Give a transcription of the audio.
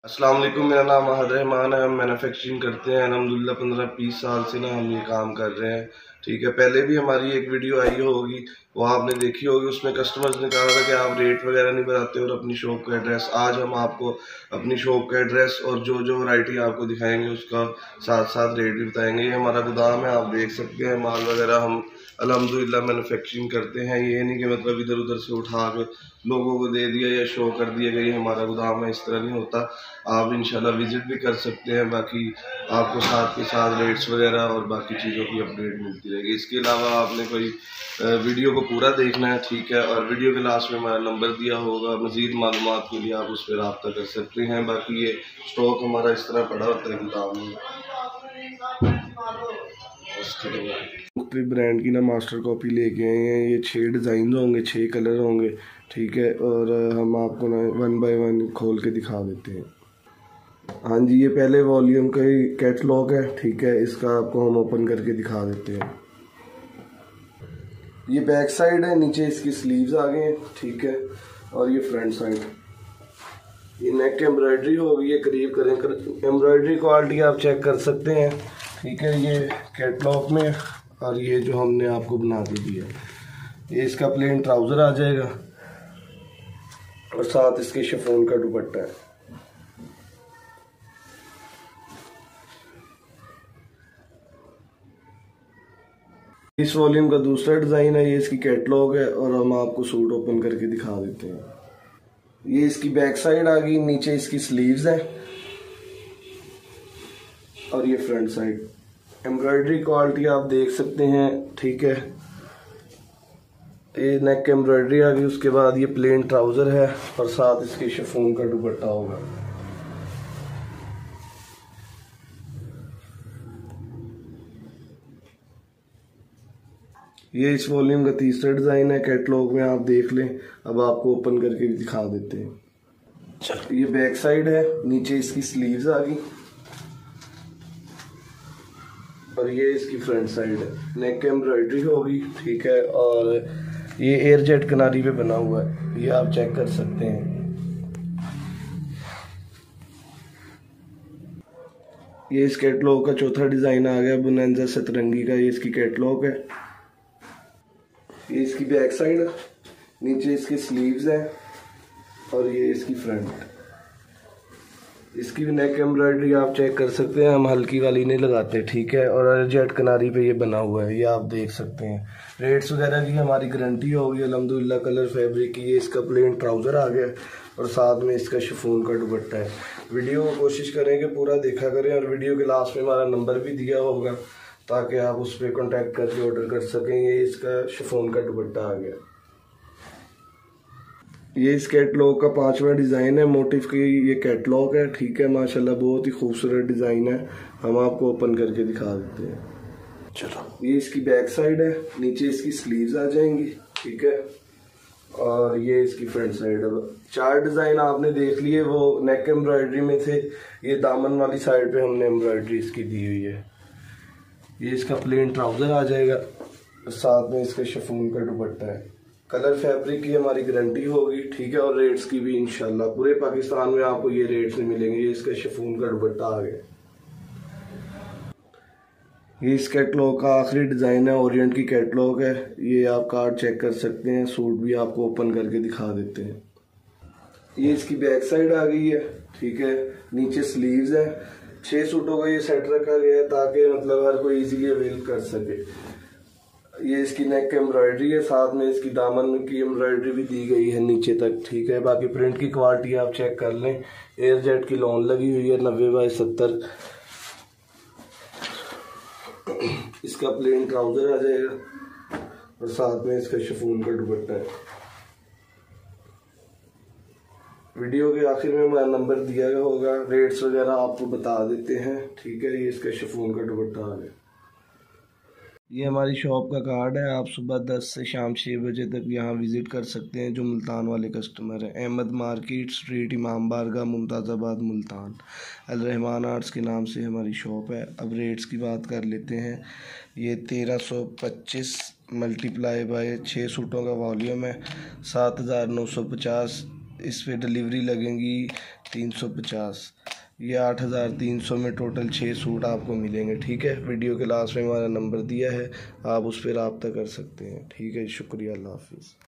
अस्सलाम वालेकुम। मेरा नाम अहद रहमान है। हम मैन्युफैक्चरिंग करते हैं अल्हम्दुलिल्लाह 15-20 साल से ना हम ये काम कर रहे हैं। ठीक है, पहले भी हमारी एक वीडियो आई होगी, वो आपने देखी होगी। उसमें कस्टमर्स ने कहा था कि आप रेट वगैरह नहीं बताते और अपनी शॉप का एड्रेस। आज हम आपको अपनी शॉप का एड्रेस और जो जो वैरायटी आपको दिखाएंगे उसका साथ साथ रेट भी बताएंगे। ये हमारा गोदाम है, आप देख सकते हैं माल वगैरह हम अल्हम्दुलिल्लाह मैन्युफैक्चरिंग करते हैं। ये नहीं कि मतलब इधर उधर से उठा के लोगों को दे दिया या शो कर दिया कि ये हमारा गोदाम है, इस तरह नहीं होता। आप इंशाल्लाह विज़िट भी कर सकते हैं। बाकी आपको साथ के साथ रेट्स वगैरह और बाकी चीज़ों की अपडेट मिलती रहेगी। इसके अलावा आपने कोई वीडियो को पूरा देखना है, ठीक है, और वीडियो के लास्ट में हमारा नंबर दिया होगा। मज़ीद मालूमात के लिए आप उस पर रब्ता कर सकते हैं। बाकी ये स्टॉक हमारा इस तरह पड़ा होता है गोदाम में। मुख्तलिफ ब्रांड की ना मास्टर कॉपी लेके आए हैं। ये 6 डिज़ाइन होंगे, 6 कलर होंगे, ठीक है, और हम आपको ना 1 बाय 1 खोल के दिखा देते हैं। हाँ जी, ये पहले वॉल्यूम का ही कैटलॉग है, ठीक है, इसका आपको हम ओपन करके दिखा देते हैं। ये बैक साइड है, नीचे इसकी स्लीव्स आ गए हैं, ठीक है, और ये फ्रंट साइड। ये नेक एम्ब्रॉयडरी होगी, ये करीब करें एम्ब्रॉयडरी क्वालिटी आप चेक कर सकते हैं, ठीक है। ये कैटलॉग में, और ये जो हमने आपको बना के दिया, ये इसका प्लेन ट्राउज़र आ जाएगा और साथ इसके शिफॉन का दुपट्टा है। इस वॉल्यूम का दूसरा डिज़ाइन है, ये इसकी कैटलॉग है और हम आपको सूट ओपन करके दिखा देते हैं। ये इसकी बैक साइड आ गई, नीचे इसकी स्लीव्स है और ये फ्रंट साइड। एम्ब्रॉयडरी क्वालिटी आप देख सकते हैं, ठीक है। ये नेक एम्ब्रॉयडरी आ गई, उसके बाद ये प्लेन ट्राउज़र है और साथ इसके शिफॉन का दुपट्टा होगा। ये इस वॉल्यूम का तीसरा डिज़ाइन है, कैटलॉग में आप देख लें। अब आपको ओपन करके भी दिखा देते हैं। चलो, ये बैक साइड है, नीचे इसकी स्लीव्स आ गई और ये इसकी फ्रंट साइड है। नेक एम्ब्रॉयडरी होगी, ठीक है, और ये एयर जेट किनारी पे बना हुआ है, ये आप चेक कर सकते हैं। ये इस कैटलॉग का चौथा डिज़ाइन आ गया, बोनांजा सतरंगी का। ये इसकी कैटलॉग है, ये इसकी बैक साइड है, नीचे इसकी स्लीव्स है और ये इसकी फ्रंट। इसकी भी नेक एम्ब्रॉयडरी आप चेक कर सकते हैं, हम हल्की वाली नहीं लगाते, ठीक है, और जेट किनारी पे ये बना हुआ है, ये आप देख सकते हैं। रेट्स वगैरह की हमारी गारंटी होगी अल्हम्दुलिल्लाह। कलर फैब्रिक की, ये इसका प्लेन ट्राउज़र आ गया और साथ में इसका शिफॉन का दुपट्टा है। वीडियो को कोशिश करें कि पूरा देखा करें और वीडियो के लास्ट में हमारा नंबर भी दिया होगा ताकि आप उस पर कॉन्टैक्ट करके ऑर्डर कर सकें। ये इसका शिफॉन का दुपट्टा आ गया। ये इस कैटलॉग का 5वां डिज़ाइन है, मोटिव की ये कैटलॉग है, ठीक है, माशाल्लाह बहुत ही खूबसूरत डिज़ाइन है। हम आपको ओपन करके दिखा देते हैं। चलो, ये इसकी बैक साइड है, नीचे इसकी स्लीव्स आ जाएंगी, ठीक है, और ये इसकी फ्रंट साइड है। 4 डिज़ाइन आपने देख लिए, वो नेक एम्ब्रॉयडरी में थे। ये दामन वाली साइड पे हमने एम्ब्रॉयडरी इसकी दी हुई है। ये इसका प्लेन ट्राउज़र आ जाएगा, साथ में इसका शिफॉन का दुपट्टा है। कलर फैब्रिक की हमारी गारंटी होगी, ठीक है, और रेट्स की भी इंशाल्लाह। पूरे पाकिस्तान में आपको ये रेट्स में मिलेंगे। ये इसका शिफॉन का दुपट्टा आ गया। ये इस कैटलॉग का आखिरी डिज़ाइन है, ओरिएंट की कैटलॉग है। ये आप कार्ड चेक कर सकते हैं, सूट भी आपको ओपन करके दिखा देते हैं। ये इसकी बैक साइड आ गई है, ठीक है, नीचे स्लीव्स है। 6 सूटों का ये सेट रखा गया है ताकि मतलब हर कोई इजीली अवेल कर सके। ये इसकी नेक एम्ब्रॉयडरी है, साथ में इसकी दामन की एम्ब्रॉयडरी भी दी गई है नीचे तक, ठीक है। बाकी प्रिंट की क्वालिटी आप चेक कर लें। एयर जेट की लॉन लगी हुई है 90x70। इसका प्लेन ट्राउज़र आ जाएगा और साथ में इसका शिफॉन का दुपट्टा है। वीडियो के आखिर में हमारा नंबर दिया गया होगा, रेट्स वगैरह आपको बता देते हैं, ठीक है। ये इसका शिफॉन का दुपट्टा आ गया। ये हमारी शॉप का कार्ड है। आप सुबह 10 से शाम 6 बजे तक यहाँ विज़िट कर सकते हैं जो मुल्तान वाले कस्टमर हैं। Ahmad market street, Imam Bargah, Mumtazabad, Multan. Al Rahman arts के नाम से हमारी शॉप है। अब रेट्स की बात कर लेते हैं। ये 1325 मल्टीप्लाई बाय 6 सूटों का वॉल्यूम है, 7950 इस पे डिलीवरी लगेंगी 350। ये 8,300 में टोटल 6 सूट आपको मिलेंगे। ठीक है, वीडियो के लास्ट में हमारा नंबर दिया है, आप उस पर रब्ता कर सकते हैं। ठीक है, शुक्रिया, अल्लाह हाफिज़।